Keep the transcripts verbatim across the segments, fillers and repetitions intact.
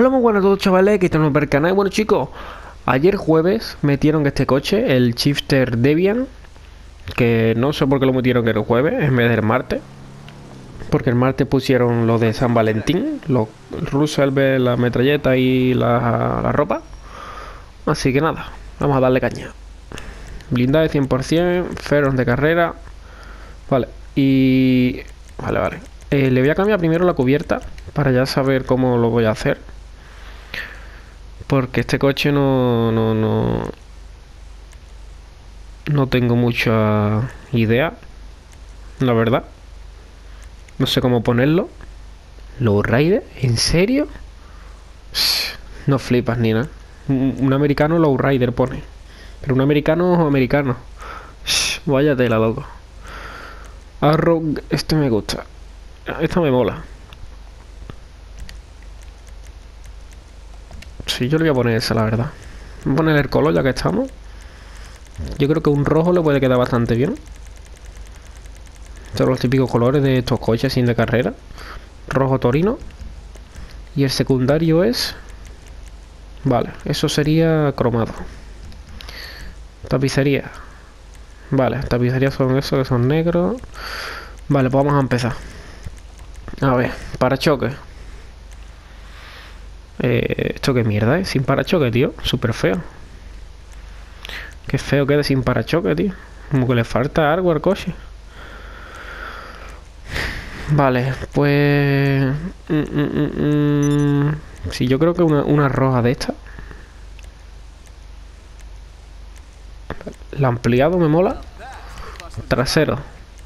Hola, muy buenas a todos, chavales, que estamos por el canal. Bueno, chicos, ayer jueves metieron este coche, el Shifter Debian, que no sé por qué lo metieron el jueves en vez del martes, porque el martes pusieron lo de San Valentín, los Roosevelt, la metralleta y la, la ropa. Así que nada, vamos a darle caña. Blindaje cien por cien, feros de carrera. Vale, y... Vale, vale. Eh, le voy a cambiar primero la cubierta para ya saber cómo lo voy a hacer. Porque este coche no, no, no, no tengo mucha idea, la verdad. No sé cómo ponerlo. Lowrider, ¿en serio? No flipas ni nada. Un, un americano lowrider pone. Pero un americano o americano. Vaya tela, loco. Arrow, este me gusta. Esta me mola. Sí, yo le voy a poner esa, la verdad. Voy a poner el color ya que estamos. Yo creo que un rojo le puede quedar bastante bien. Son los típicos colores de estos coches sin de carrera. Rojo torino. Y el secundario es... Vale, eso sería cromado. Tapicería. Vale, tapicería son esos que son negros. Vale, pues vamos a empezar. A ver, parachoques. Eh, esto qué mierda, ¿eh? Sin parachoque, tío. Súper feo. Qué feo queda sin parachoque, tío. Como que le falta algo al coche. Vale, pues... Mm, mm, mm, mm. Sí, yo creo que una, una roja de esta. El ampliado me mola. Trasero.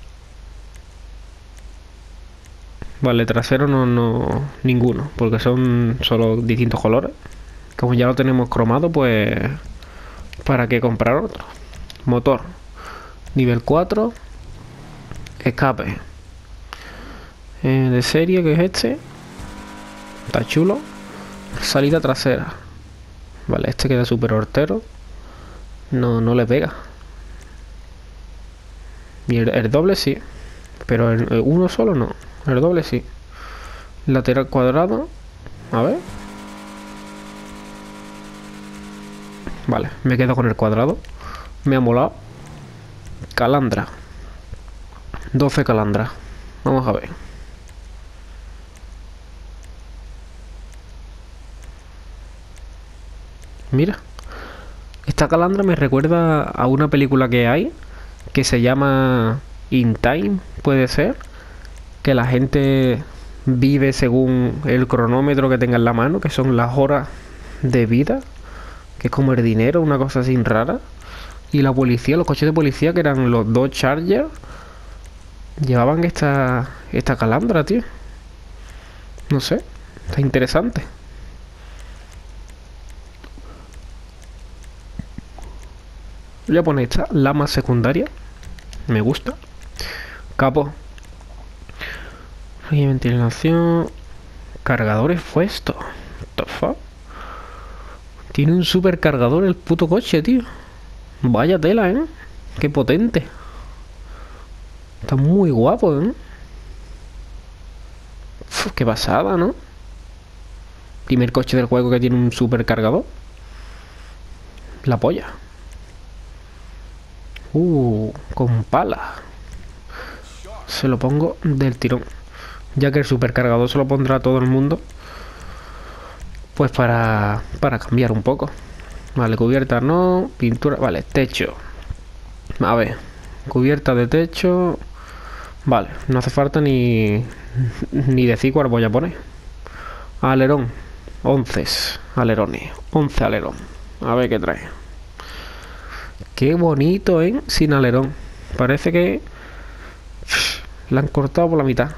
Vale, trasero no, no... Ninguno. Porque son solo distintos colores. Como ya lo tenemos cromado, pues... ¿Para qué comprar otro? Motor. Nivel cuatro. Escape. Eh, de serie, que es este. Está chulo. Salida trasera. Vale, este queda súper hortero. No, no le pega. Y el, el doble sí. Pero el, el uno solo no. El doble sí. Lateral cuadrado. A ver. Vale, me quedo con el cuadrado. Me ha molado. Calandra. doce calandras. Vamos a ver. Mira. Esta calandra me recuerda a una película que hay que se llama In Time, puede ser. Que la gente vive según el cronómetro que tenga en la mano, que son las horas de vida. Que es como el dinero, una cosa así rara. Y la policía, los coches de policía, que eran los dos Charger, llevaban esta esta calandra, tío. No sé, está interesante. Voy a poner esta, lama secundaria. Me gusta. Capó. Y ventilación. Cargadores fue esto. What the fuck? Tiene un super cargador el puto coche, tío. Vaya tela, ¿eh? Qué potente. Está muy guapo, ¿eh? Uf, qué pasada, ¿no? Primer coche del juego que tiene un super cargador. La polla. Uh, con pala. Se lo pongo del tirón. Ya que el supercargador se lo pondrá a todo el mundo. Pues para, para cambiar un poco. Vale, cubierta no. Pintura, vale, techo. A ver, cubierta de techo. Vale, no hace falta ni Ni decir cuál voy a poner. Alerón, once alerones, once alerón. A ver qué trae. Qué bonito, ¿eh? Sin alerón. Parece que la han cortado por la mitad.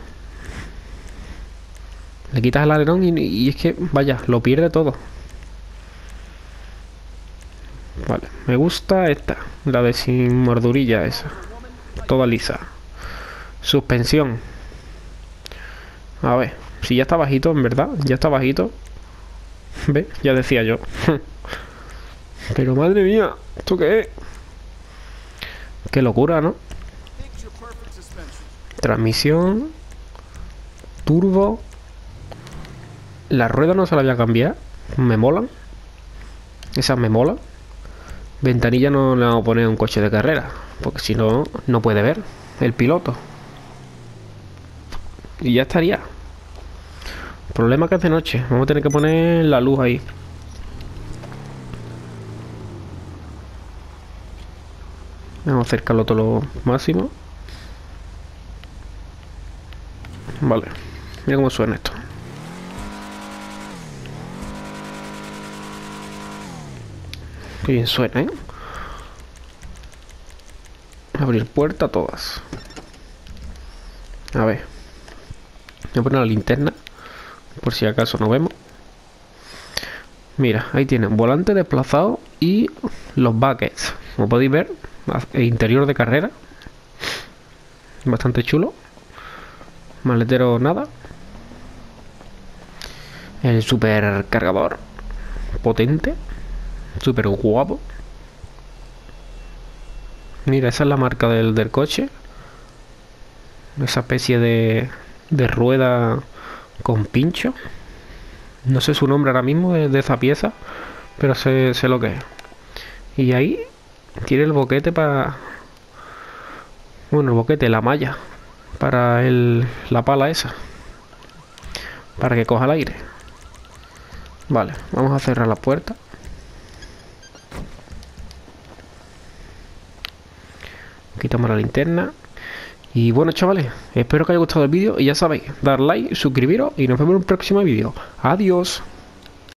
Le quitas el alerón y, y es que, vaya, lo pierde todo. Vale, me gusta esta, la de sin mordurilla esa. Toda lisa. Suspensión. A ver, si ya está bajito, en verdad, ya está bajito. ¿Ve? Ya decía yo. Pero madre mía, ¿esto qué es? Qué locura, ¿no? Transmisión. Turbo. La rueda no se la voy a cambiar. Me molan. Esas me molan. Ventanilla no le vamos a poner a un coche de carrera, porque si no, no puede ver el piloto. Y ya estaría. Problema que es de noche. Vamos a tener que poner la luz ahí. Vamos a acercarlo todo lo máximo. Vale. Mira cómo suena esto. Qué bien suena, ¿eh? Abrir puerta todas. A ver. Voy a poner la linterna, por si acaso no vemos. Mira, ahí tienen volante desplazado y los buckets. Como podéis ver, el interior de carrera. Bastante chulo. Maletero nada. El super cargador. Potente. Súper guapo. Mira, esa es la marca del, del coche. Esa especie de, de rueda con pincho. No sé su nombre ahora mismo de, de esa pieza, pero sé, sé lo que es. Y ahí tiene el boquete para... Bueno, el boquete, la malla. Para el, la pala esa. Para que coja el aire. Vale, vamos a cerrar la puerta. Quitamos la linterna. Y bueno, chavales, espero que os haya gustado el vídeo. Y ya sabéis, dar like, suscribiros y nos vemos en un próximo vídeo. Adiós.